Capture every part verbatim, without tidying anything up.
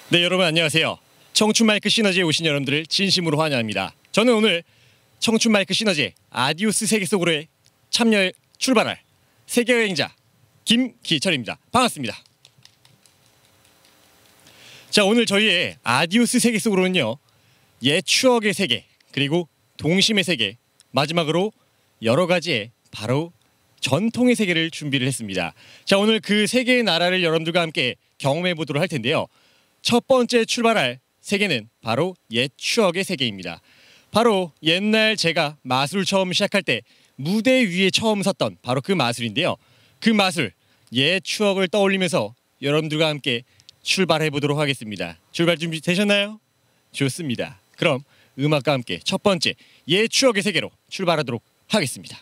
네, 여러분 안녕하세요. 청춘 마이크 시너지에 오신 여러분들을 진심으로 환영합니다. 저는 오늘 청춘 마이크 시너지 아디오스 세계 속으로의 참여 출발할 세계 여행자 김기철입니다. 반갑습니다. 자, 오늘 저희의 아디오스 세계 속으로는요, 옛 추억의 세계 그리고 동심의 세계, 마지막으로 여러 가지의 바로 전통의 세계를 준비를 했습니다. 자, 오늘 그 세 개의 나라를 여러분들과 함께 경험해 보도록 할 텐데요. 첫 번째 출발할 세계는 바로 옛 추억의 세계입니다. 바로 옛날 제가 마술 처음 시작할 때 무대 위에 처음 섰던 바로 그 마술인데요. 그 마술, 옛 추억을 떠올리면서 여러분들과 함께 출발해 보도록 하겠습니다. 출발 준비 되셨나요? 좋습니다. 그럼 음악과 함께 첫 번째 옛 추억의 세계로 출발하도록 하겠습니다.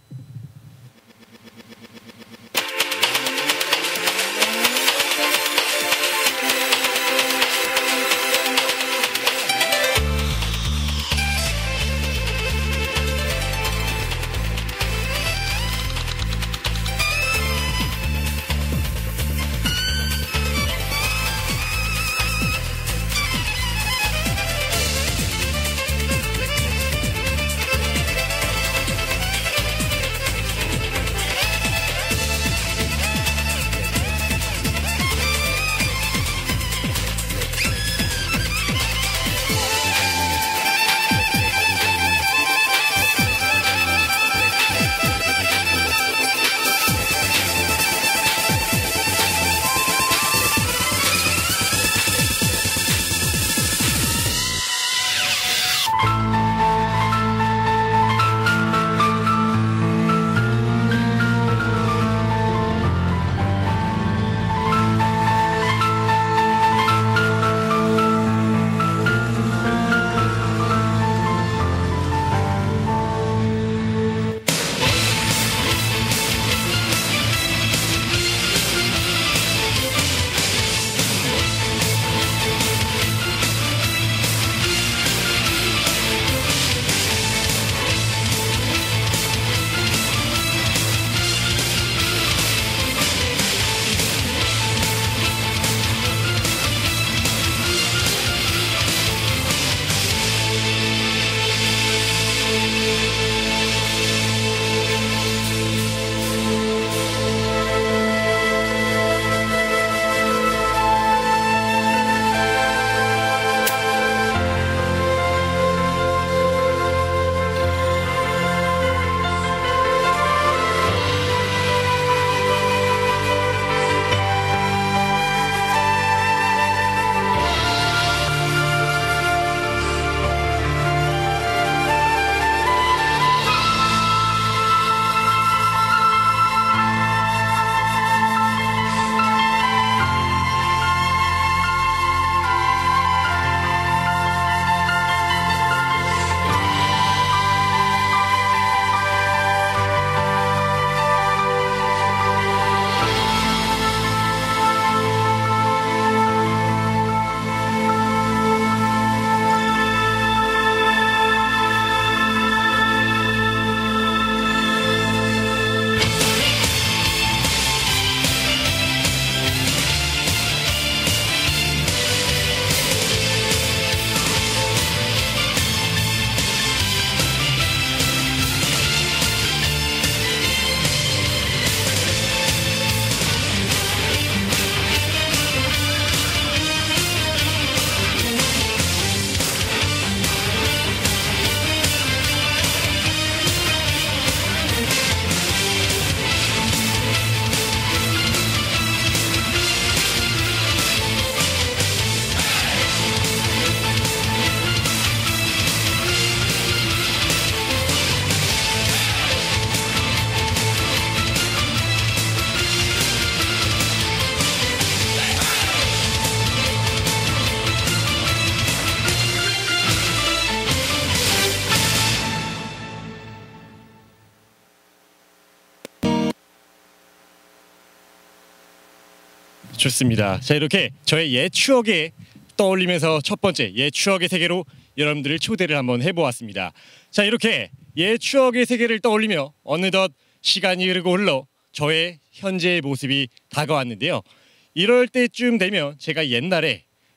좋습니다. 자, 이렇게 저의 옛 추억에 떠올리면서 첫 번째 옛 추억의 세계로 여러분들을 초대를 한번 해보았습니다. 자, 이렇게 옛 추억의 세계를 떠올리며 어느덧 시간이 흐르고 흘러 저의 현재의 모습이 다가왔는데요. 이럴 때쯤 되면 제가 옛날에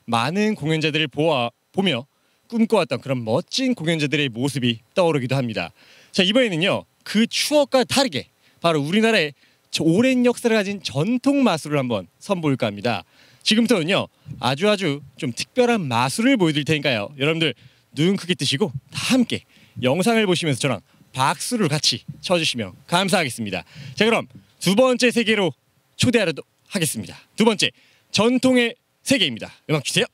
많은 공연자들을 보아, 보며 꿈꿔왔던 그런 멋진 공연자들의 모습이 떠오르기도 합니다. 자, 이번에는요 그 추억과 다르게 바로 우리나라의 오랜 역사를 가진 전통 마술을 한번 선보일까 합니다. 지금부터는요 아주 아주 좀 특별한 마술을 보여드릴 테니까요, 여러분들 눈 크게 뜨시고 다 함께 영상을 보시면서 저랑 박수를 같이 쳐주시면 감사하겠습니다. 자, 그럼 두 번째 세계로 초대하도록 하겠습니다. 두 번째, 전통의 세계입니다. 음악 주세요.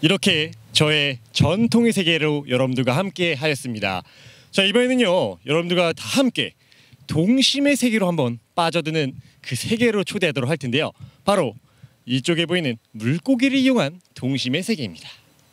이렇게 저의 전통의 세계로 여러분들과 함께 하였습니다. 자, 이번에는요, 여러분들과 다 함께 동심의 세계로 한번 빠져드는 그 세계로 초대하도록 할 텐데요. 바로 이쪽에 보이는 물고기를 이용한 동심의 세계입니다.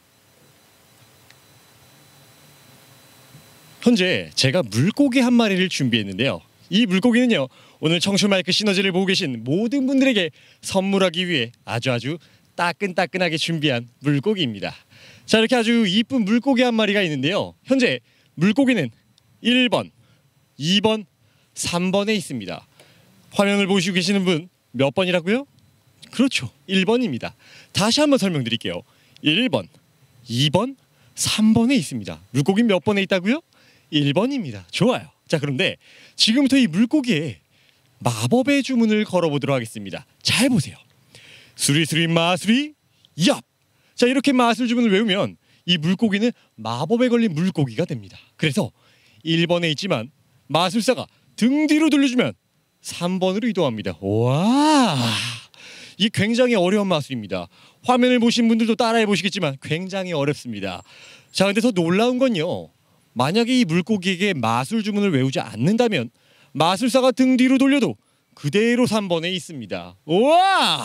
현재 제가 물고기 한 마리를 준비했는데요. 이 물고기는요, 오늘 청출마이크 시너지를 보고 계신 모든 분들에게 선물하기 위해 아주 아주 따끈따끈하게 준비한 물고기입니다. 자, 이렇게 아주 이쁜 물고기 한 마리가 있는데요. 현재 물고기는 일 번, 이 번, 삼 번에 있습니다. 화면을 보시고 계시는 분 몇 번이라고요? 그렇죠, 일 번입니다. 다시 한번 설명드릴게요. 일 번, 이 번, 삼 번에 있습니다. 물고기 몇 번에 있다고요? 일 번입니다. 좋아요. 자, 그런데 지금부터 이 물고기에 마법의 주문을 걸어보도록 하겠습니다. 잘 보세요. 수리수리 마수리 얍! 자, 이렇게 마술 주문을 외우면 이 물고기는 마법에 걸린 물고기가 됩니다. 그래서 일 번에 있지만 마술사가 등 뒤로 돌려주면 삼 번으로 이동합니다. 와, 이 굉장히 어려운 마술입니다. 화면을 보신 분들도 따라해 보시겠지만 굉장히 어렵습니다. 자, 근데 더 놀라운 건요, 만약에 이 물고기에게 마술 주문을 외우지 않는다면 마술사가 등 뒤로 돌려도 그대로 삼 번에 있습니다. 우와!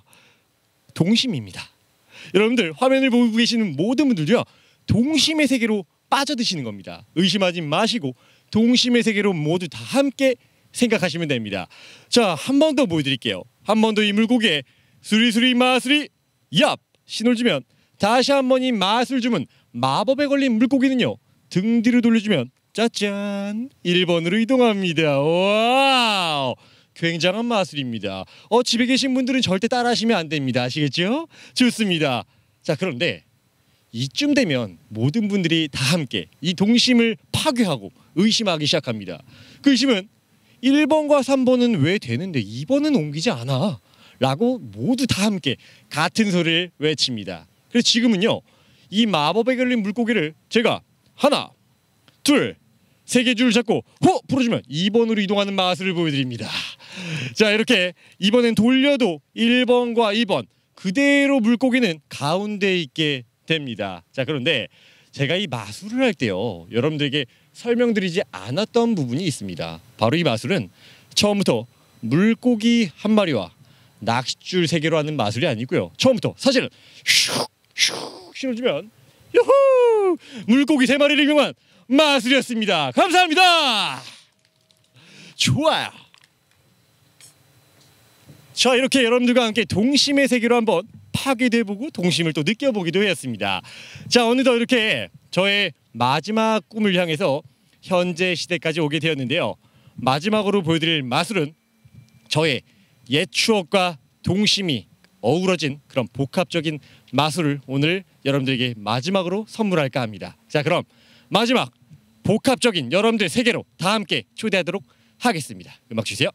동심입니다. 여러분들 화면을 보고 계시는 모든 분들요, 동심의 세계로 빠져드시는 겁니다. 의심하지 마시고 동심의 세계로 모두 다 함께 생각하시면 됩니다. 자, 한 번 더 보여드릴게요. 한 번 더 이 물고기에 수리수리 마수리 얍! 신호를 주면 다시 한 번 이 마술 주문 마법에 걸린 물고기는요, 등 뒤로 돌려주면 짜잔 일 번으로 이동합니다. 와우, 굉장한 마술입니다. 어, 집에 계신 분들은 절대 따라하시면 안 됩니다. 아시겠죠? 좋습니다. 자, 그런데 이쯤 되면 모든 분들이 다 함께 이 동심을 파괴하고 의심하기 시작합니다. 그 의심은 일 번과 삼 번은 왜 되는데 이 번은 옮기지 않아? 라고 모두 다 함께 같은 소리를 외칩니다. 그래서 지금은요, 이 마법에 걸린 물고기를 제가 하나, 둘, 세 개 줄 잡고 호! 풀어주면 이 번으로 이동하는 마술을 보여드립니다. 자, 이렇게 이번엔 돌려도 일 번과 이 번 그대로 물고기는 가운데 있게 됩니다. 자, 그런데 제가 이 마술을 할 때요, 여러분들에게 설명드리지 않았던 부분이 있습니다. 바로 이 마술은 처음부터 물고기 한 마리와 낚싯줄 세 개로 하는 마술이 아니고요, 처음부터 사실은 슉슉 신어주면 유후! 물고기 세 마리를 이용한 마술이었습니다. 감사합니다. 좋아요. 자, 이렇게 여러분들과 함께 동심의 세계로 한번 파괴돼보고 동심을 또 느껴보기도 했습니다. 자, 어느덧 이렇게 저의 마지막 꿈을 향해서 현재 시대까지 오게 되었는데요. 마지막으로 보여드릴 마술은 저의 옛 추억과 동심이 어우러진 그런 복합적인 마술을 오늘 여러분들에게 마지막으로 선물할까 합니다. 자, 그럼 마지막 복합적인 여러분들 세계로 다 함께 초대하도록 하겠습니다. 음악 주세요.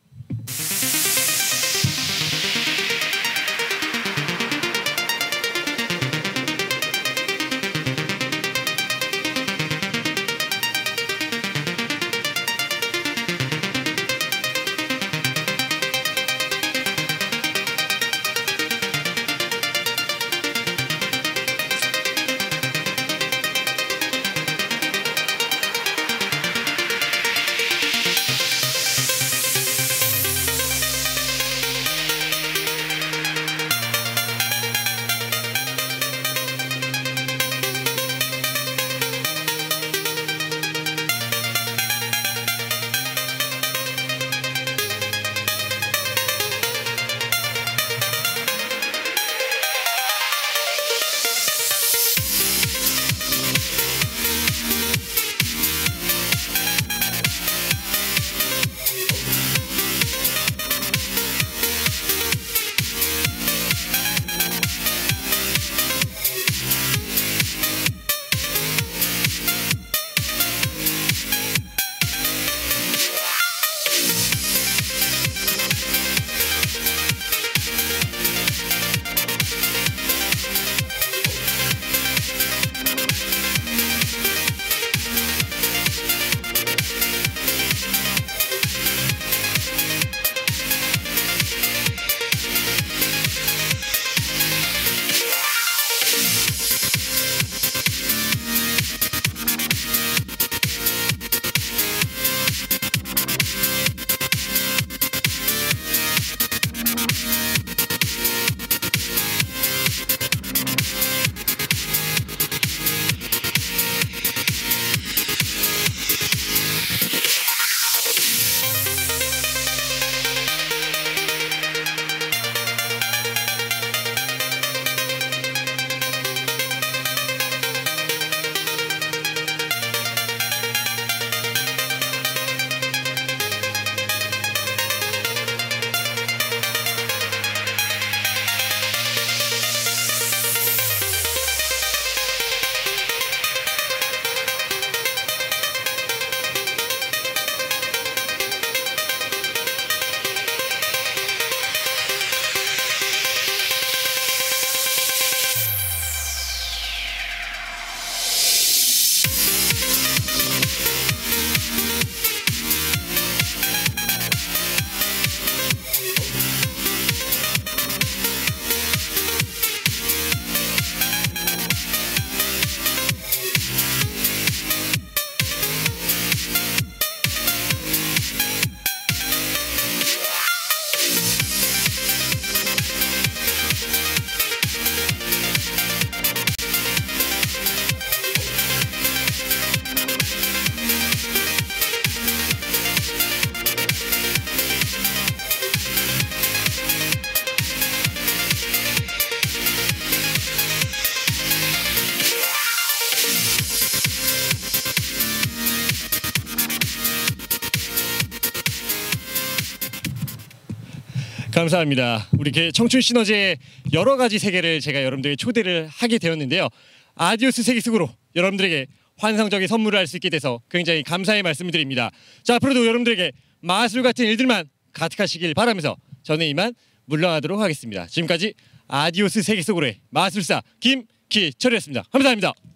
감사합니다. 우리 그 청춘 시너지의 여러 가지 세계를 제가 여러분들에게 초대를 하게 되었는데요. 아디오스 세계 속으로 여러분들에게 환상적인 선물을 할 수 있게 돼서 굉장히 감사의 말씀을 드립니다. 자, 앞으로도 여러분들에게 마술 같은 일들만 가득하시길 바라면서 저는 이만 물러나도록 하겠습니다. 지금까지 아디오스 세계 속으로의 마술사 김기철이었습니다. 감사합니다.